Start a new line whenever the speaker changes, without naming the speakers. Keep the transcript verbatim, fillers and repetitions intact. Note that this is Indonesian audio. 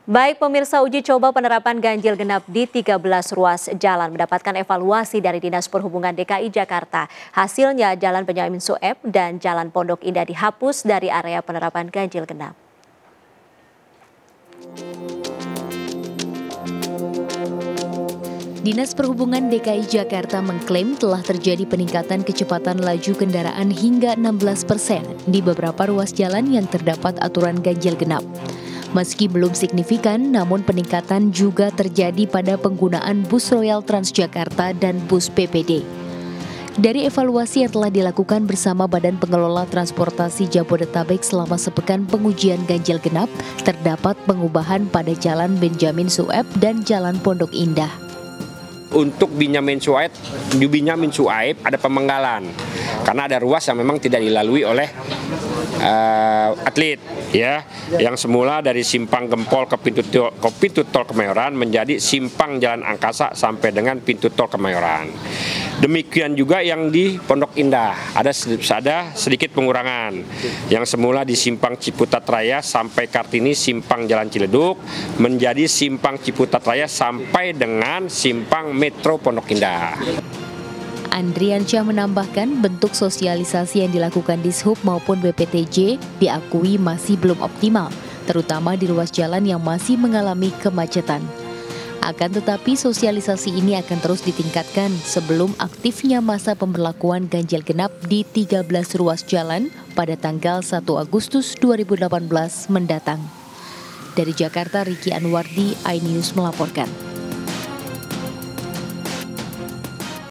Baik pemirsa, uji coba penerapan ganjil genap di tiga belas ruas jalan mendapatkan evaluasi dari Dinas Perhubungan D K I Jakarta. Hasilnya Jalan Benyamin Sueb dan Jalan Pondok Indah dihapus dari area penerapan ganjil genap.
Dinas Perhubungan D K I Jakarta mengklaim telah terjadi peningkatan kecepatan laju kendaraan hingga enam belas persen di beberapa ruas jalan yang terdapat aturan ganjil genap. Meski belum signifikan, namun peningkatan juga terjadi pada penggunaan bus Royal Transjakarta dan bus P P D. Dari evaluasi yang telah dilakukan bersama Badan Pengelola Transportasi Jabodetabek selama sepekan pengujian ganjil genap, terdapat pengubahan pada Jalan Benyamin Sueb dan Jalan Pondok Indah.
Untuk Benyamin Sueb, di Benyamin Sueb ada pemenggalan karena ada ruas yang memang tidak dilalui oleh uh, atlet, ya, yang semula dari simpang Gempol ke pintu tol, ke pintu tol Kemayoran menjadi simpang Jalan Angkasa sampai dengan pintu tol Kemayoran. Demikian juga yang di Pondok Indah ada ada sedikit pengurangan, yang semula di simpang Ciputat Raya sampai Kartini simpang Jalan Ciledug menjadi simpang Ciputat Raya sampai dengan simpang Metro Pondok Indah.
Andriansyah menambahkan bentuk sosialisasi yang dilakukan Dishub maupun B P T J diakui masih belum optimal, terutama di ruas jalan yang masih mengalami kemacetan. Akan tetapi sosialisasi ini akan terus ditingkatkan sebelum aktifnya masa pemberlakuan ganjil genap di tiga belas ruas jalan pada tanggal satu Agustus dua ribu delapan belas mendatang. Dari Jakarta, Ricky Anwardi, iNews melaporkan.